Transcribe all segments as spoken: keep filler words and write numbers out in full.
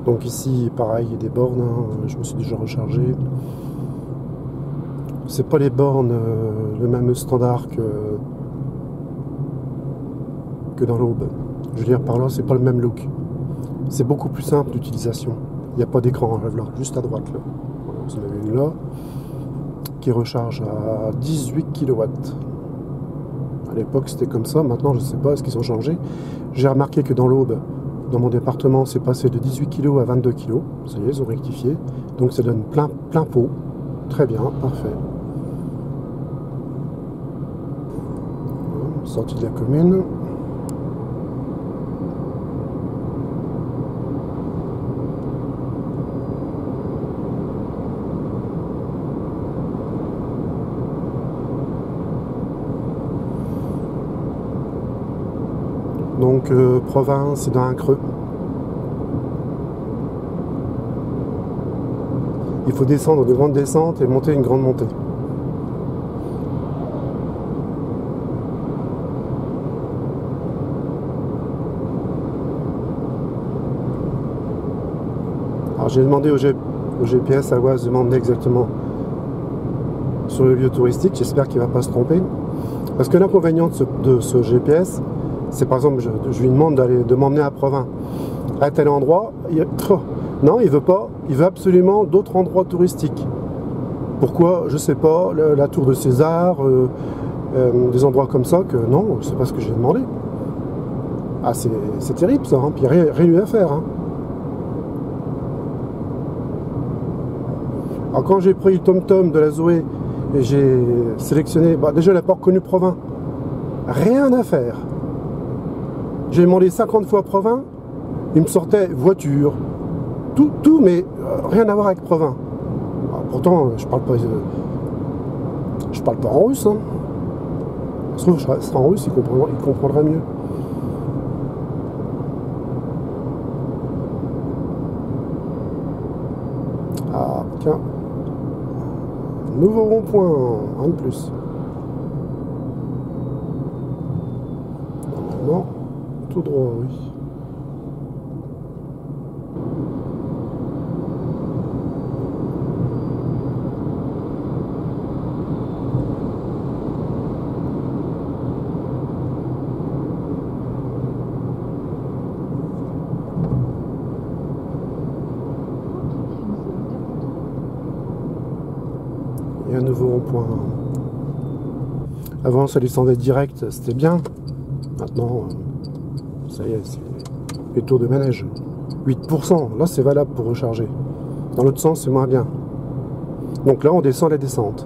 Donc ici, pareil, il y a des bornes, hein, je me suis déjà rechargé. C'est pas les bornes, euh, le même standard que, que dans l'Aube. Je veux dire, par là, c'est pas le même look. C'est beaucoup plus simple d'utilisation. Il n'y a pas d'écran, hein, là, juste à droite. Là. Voilà, vous en avez une là, qui recharge à dix-huit kilowatts. À l'époque, c'était comme ça. Maintenant, je sais pas, est-ce qu'ils ont changé? J'ai remarqué que dans l'Aube, dans mon département, c'est passé de dix-huit kilos à vingt-deux kilos. Ça y est, ils ont rectifié. Donc ça donne plein, plein pot. Très bien, parfait. Sortie de la commune. Donc euh, Provins, c'est dans un creux. Il faut descendre de grandes descentes et monter une grande montée. Alors j'ai demandé au, G, au G P S à Oise de m'emmener exactement sur le lieu touristique. J'espère qu'il ne va pas se tromper. Parce que l'inconvénient de ce, de ce G P S, c'est par exemple, je, je lui demande d'aller de m'emmener à Provins. À tel endroit, il, oh, non, il veut pas. Il veut absolument d'autres endroits touristiques. Pourquoi? Je sais pas. La, la tour de César, euh, euh, des endroits comme ça que non, je sais pas ce que j'ai demandé. Ah, c'est terrible ça. Hein. Puis il n'y a rien, rien à faire. Hein. Alors quand j'ai pris le tom-tom de la Zoé et j'ai sélectionné, bah, déjà elle n'a pas reconnu Provins. Rien à faire. J'ai demandé cinquante fois Provins, il me sortait voiture, tout, tout, mais euh, rien à voir avec Provins. Alors, pourtant, je parle pas, euh, je parle pas en russe. Hein. Ça se trouve, je serais en russe, il comprendrait, il comprendrait mieux. Ah, tiens. Nouveau rond-point, un de plus. Normalement, tout droit, oui. Et un nouveau rond-point. Avant, ça descendait direct, c'était bien. Maintenant, ça y est, c'est les tours de manège. huit pour cent, là c'est valable pour recharger. Dans l'autre sens, c'est moins bien. Donc là, on descend la descente.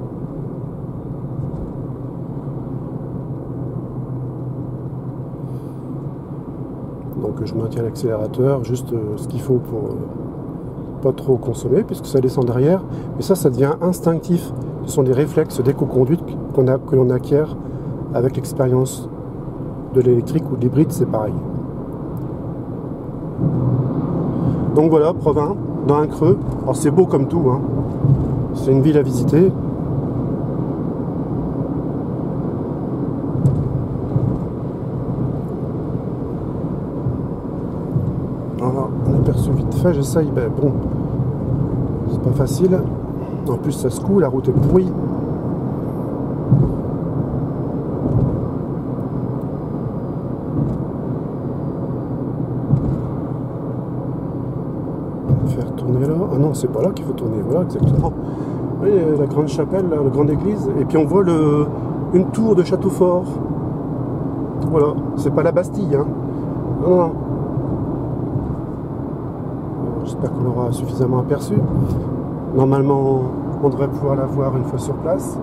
Donc je maintiens l'accélérateur, juste ce qu'il faut pour pas trop consommer, puisque ça descend derrière. Mais ça, ça devient instinctif. Ce sont des réflexes d'éco-conduite qu'on a, que l'on acquiert avec l'expérience de l'électrique ou de l'hybride, c'est pareil. Donc voilà, Provins, dans un creux. Alors c'est beau comme tout, hein. C'est une ville à visiter. Voilà, on aperçu vite fait, j'essaye, ben bon, c'est pas facile. En plus ça secoue, la route est pourrie. Faire tourner là. Ah non, c'est pas là qu'il faut tourner. Voilà, exactement. Oui, la grande chapelle, là, la grande église. Et puis on voit le, une tour de château fort. Voilà, c'est pas la Bastille. Hein. Non, non. J'espère qu'on l'aura suffisamment aperçu. Normalement, on devrait pouvoir la voir une fois sur place.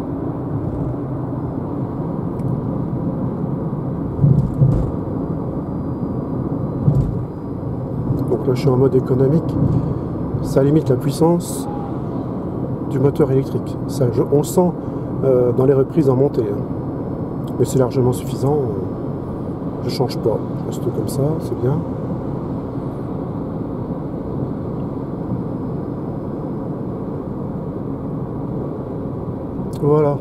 Donc là, je suis en mode économique. Ça limite la puissance du moteur électrique. Ça, je, on le sent euh, dans les reprises en montée. Hein. Mais c'est largement suffisant. Je change pas. Je reste comme ça, c'est bien. Voilà.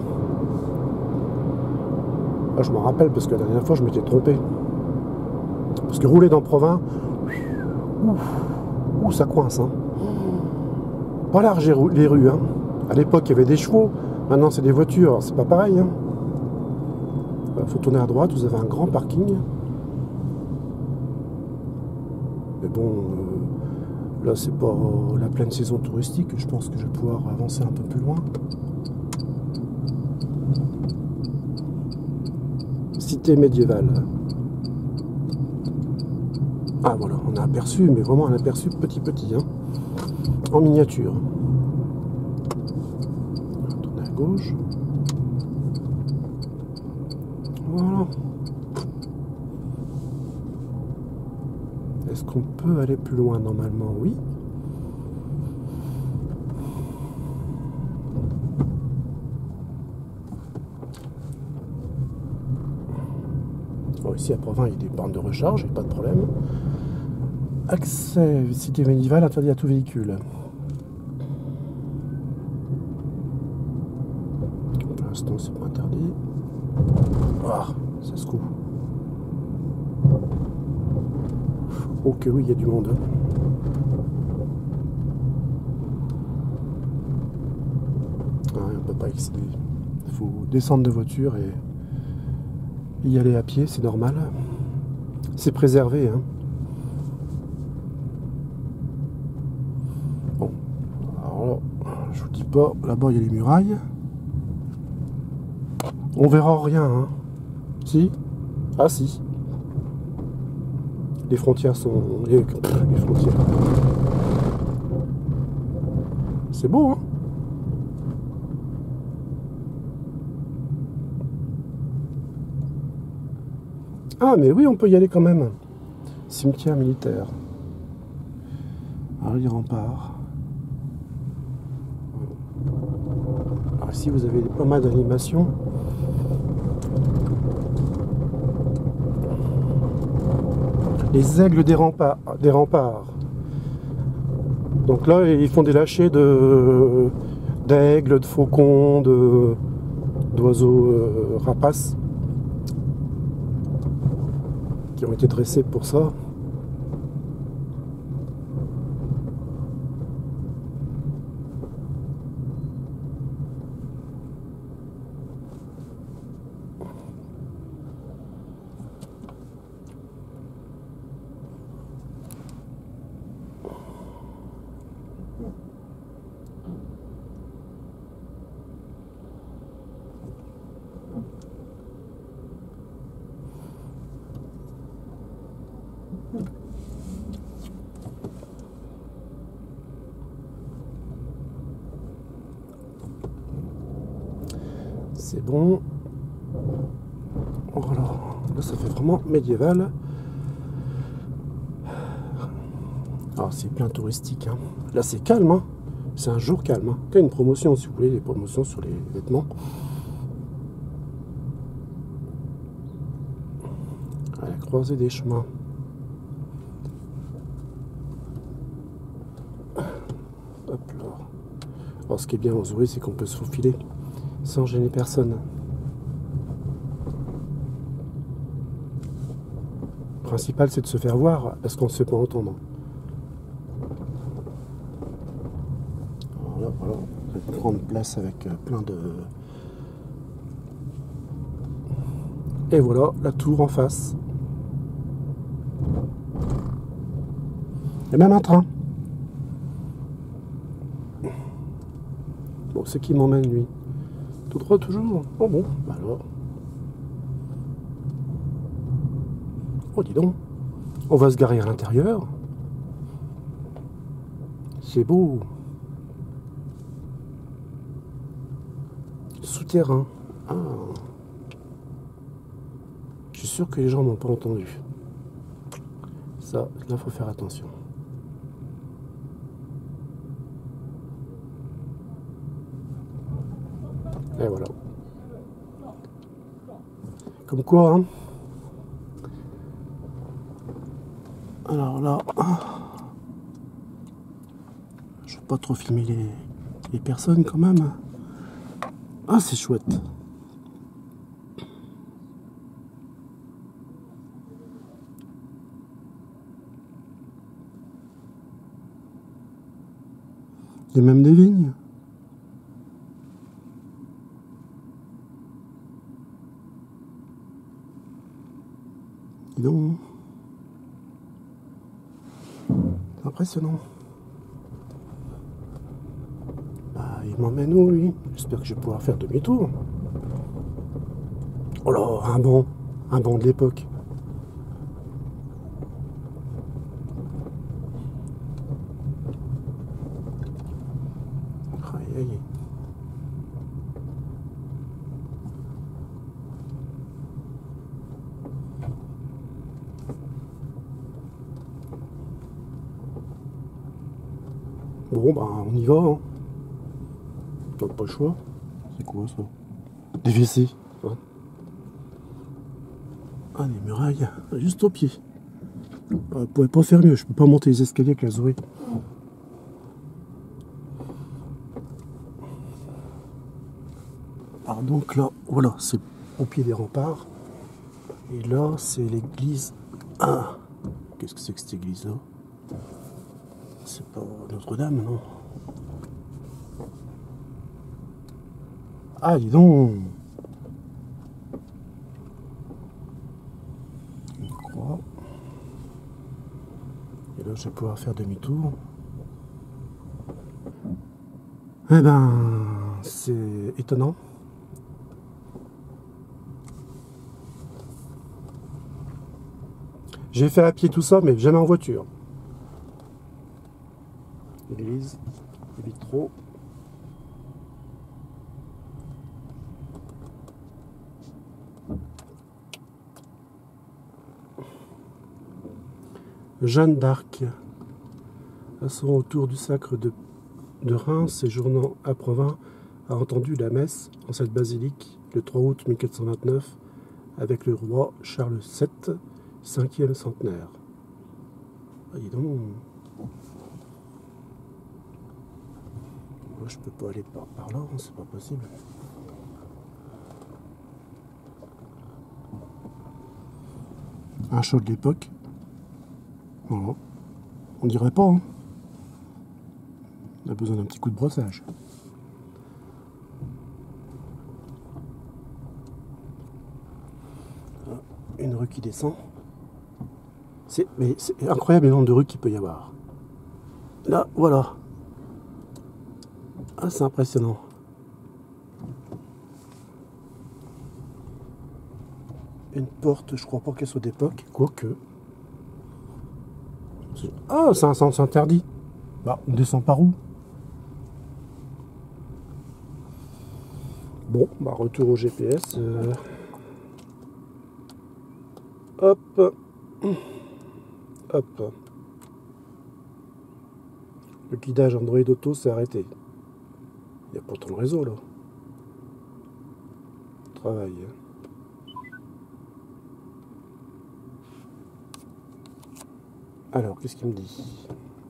Ah, je m'en rappelle parce que la dernière fois je m'étais trompé. Parce que rouler dans Provins, ouf, Ouh, ça coince, hein. Pas large les rues, hein. À l'époque, il y avait des chevaux. Maintenant, c'est des voitures. C'est pas pareil, hein. Il faut tourner à droite. Vous avez un grand parking. Mais bon, euh, là, c'est pas la pleine saison touristique. Je pense que je vais pouvoir avancer un peu plus loin. Cité médiévale. Ah voilà, on a aperçu, mais vraiment un aperçu petit petit, hein, en miniature. On va tourner à gauche. Voilà. Est-ce qu'on peut aller plus loin? Normalement, oui. Bon, ici à Provins, il y a des bornes de recharge, pas de problème. Accès, cité médiévale, interdit à tout véhicule. Pour l'instant, c'est pas interdit. Ah, ça se couvre. Oh que oui, il y a du monde. Ah, on ne peut pas excéder. Il faut descendre de voiture et y aller à pied, c'est normal. C'est préservé, hein. Bon, alors je vous dis pas, là-bas il y a les murailles. On verra rien, hein. Si? Ah si. Les frontières sont... Les, les frontières. C'est beau, hein? Ah, mais oui, on peut y aller quand même. Cimetière militaire. Ah, les remparts. Alors ici, vous avez pas mal d'animations. Les aigles des remparts, des remparts. Donc là, ils font des lâchers de d'aigles, de faucons, de d'oiseaux euh, rapaces qui ont été dressés pour ça. C'est bon. Voilà. Là, ça fait vraiment médiéval. Alors, c'est plein touristique, hein. Là, c'est calme, hein. C'est un jour calme, hein. Il y a une promotion, si vous voulez, des promotions sur les vêtements. À la croisée des chemins. Hop là. Alors, ce qui est bien aux Ouris, c'est qu'on peut se faufiler sans gêner personne. Le principal, c'est de se faire voir, parce qu'on ne se fait pas entendre. Voilà, voilà, une grande place avec plein de... Et voilà, la tour en face. Il y a même un train. Bon, c'est qui m'emmène, lui? Tout droit, toujours? Oh bon, bah alors... Oh, dis donc, on va se garer à l'intérieur. C'est beau. Souterrain. Ah. Je suis sûr que les gens m'ont pas entendu. Ça, là, faut faire attention. Et voilà. Comme quoi, hein. Alors là, je ne veux pas trop filmer les, les personnes quand même. Ah, c'est chouette. Il y a même des vignes. Dis donc. C'est impressionnant. Bah, il m'emmène où, lui? J'espère que je vais pouvoir faire demi-tour. Oh là, un banc. Un banc de l'époque. Aïe, aïe. Bon, bah, on y va. Hein. Donc, pas le choix. C'est quoi ça? Des W C. Hein. Ah, des murailles. Juste au pied. On ne pourrait pas faire mieux. Je peux pas monter les escaliers avec la Zoé. Alors, donc là, voilà, c'est au pied des remparts. Et là, c'est l'église. Ah, qu'est-ce que c'est que cette église-là? C'est pas Notre-Dame, non? Ah, dis donc! Une croix. Et là, je vais pouvoir faire demi-tour. Eh ben, c'est étonnant. J'ai fait à pied tout ça, mais jamais en voiture. L'église, les vitraux. Jeanne d'Arc, à son retour du sacre de, de Reims, séjournant à Provins, a entendu la messe en cette basilique le trois août mille quatre cent vingt-neuf avec le roi Charles sept, cinquième centenaire. Ah, dis donc. Moi, je peux pas aller par, par là, hein, c'est pas possible. Un château de l'époque. Voilà. On dirait pas, hein. On a besoin d'un petit coup de brossage. Une rue qui descend. C'est, mais c'est incroyable le nombre de rues qu'il peut y avoir. Là, voilà. Ah, c'est impressionnant. Une porte, je crois pas qu'elle soit d'époque, quoique. Ah, c'est un sens interdit. Bah, on descend par où? Bon, bah, retour au G P S. Euh... Hop. Hop. Le guidage Android Auto s'est arrêté. Il y a pourtant le réseau, là. Travail. Alors, qu'est-ce qu'il me dit?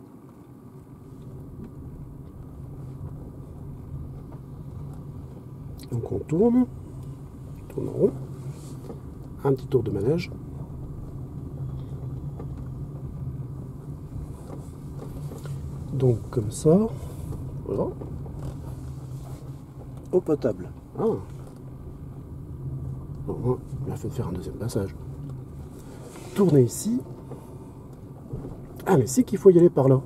Donc on tourne, on tourne en rond, un petit tour de manège. Donc comme ça, voilà, eau potable. Ah. Bon, il a fait faire un deuxième passage. Tournez ici. Ah mais c'est qu'il faut y aller par là.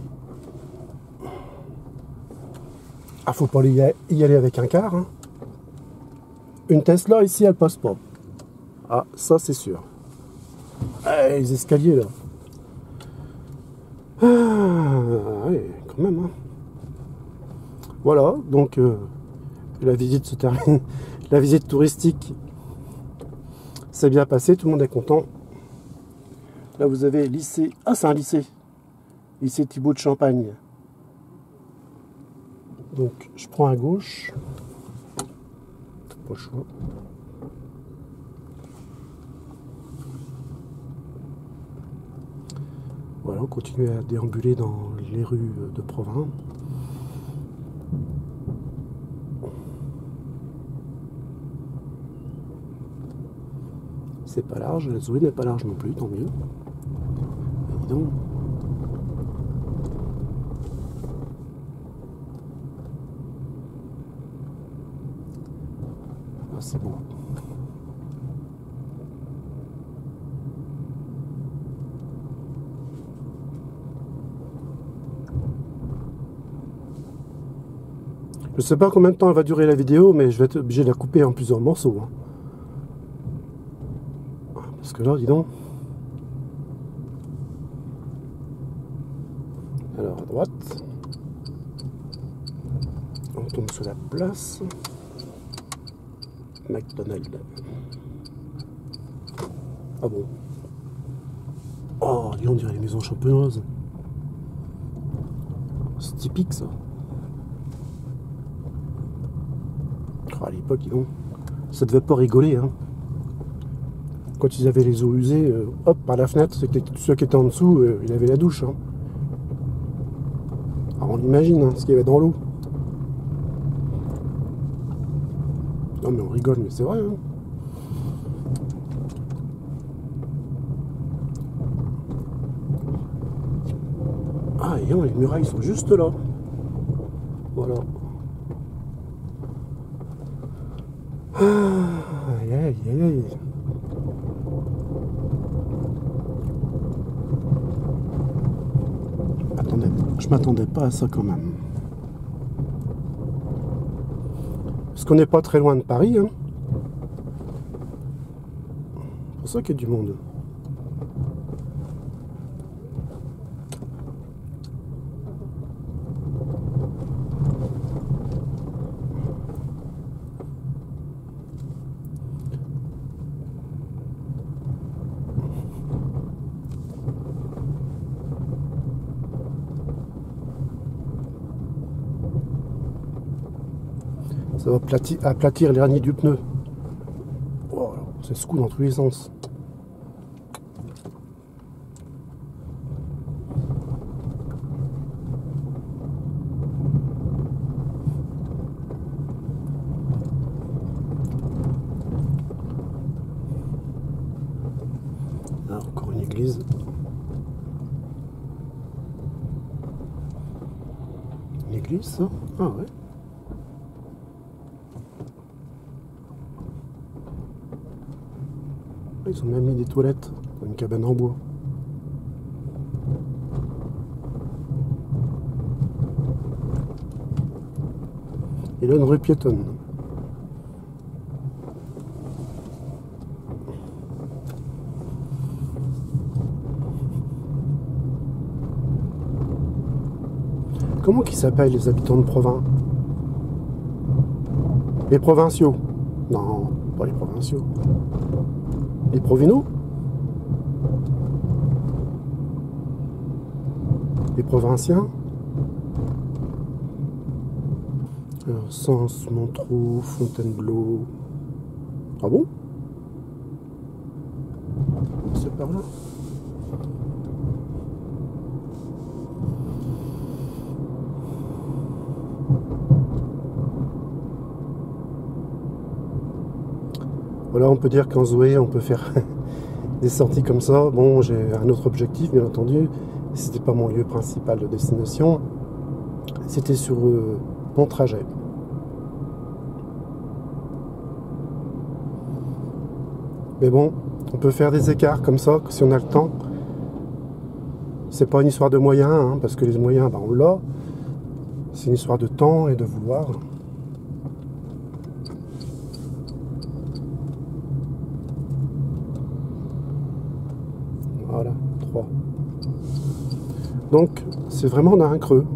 Ah, faut pas y aller avec un car, hein. Une Tesla ici, elle passe pas. Ah, ça c'est sûr. Ah, les escaliers là. Ah, ouais, quand même. Hein. Voilà, donc euh, la visite se termine. La visite touristique s'est bien passée, tout le monde est content. Là vous avez lycée. Ah, c'est un lycée. Lycée Thibaut de Champagne. Donc je prends à gauche. Pas le choix. Voilà, on continue à déambuler dans les rues de Provins. C'est pas large, la Zoé n'est pas large non plus, tant mieux. Et dis donc. c'est beau. Je sais pas combien de temps elle va durer la vidéo, mais je vais être obligé de la couper en plusieurs morceaux. Hein. Parce que là, dis donc. Alors, à droite. On tombe sur la place. McDonald's. Ah bon. Oh, dis, on dirait les maisons champenoises. C'est typique, ça. Oh, à l'époque, dis donc, ça devait pas rigoler, hein. Quand ils avaient les eaux usées, euh, hop, par la fenêtre, ceux qui étaient en dessous, euh, il avait la douche. Hein. Alors on imagine hein, ce qu'il y avait dans l'eau. Non mais on rigole, mais c'est vrai. Hein. Ah, et non, les murailles sont juste là. Voilà. Ah, aïe, aïe, aïe, aïe. Attendez, je m'attendais pas à ça quand même. Parce qu'on n'est pas très loin de Paris. Hein. C'est pour ça qu'il y a du monde. Ça va aplatir, aplatir l'hernie du pneu. Oh, ça secoue dans tous les sens. Ah, encore une église. Une église, ça? Ah ouais. Ils ont même mis des toilettes dans une cabane en bois. Et là, une rue piétonne. Comment qu'ils s'appellent les habitants de Provins? Les provinciaux? Non, pas les provinciaux. Les provinciaux? Les provinciens? Alors, Sens, Montreux, Fontainebleau. Ah bon? C'est par là. Voilà, on peut dire qu'en Zoé, on peut faire des sorties comme ça. Bon, j'ai un autre objectif, bien entendu. C'était pas mon lieu principal de destination. C'était sur euh, mon trajet. Mais bon, on peut faire des écarts comme ça, si on a le temps. C'est pas une histoire de moyens, hein, parce que les moyens, ben, on l'a. C'est une histoire de temps et de vouloir. Voilà, trois. Donc, c'est vraiment dans un creux.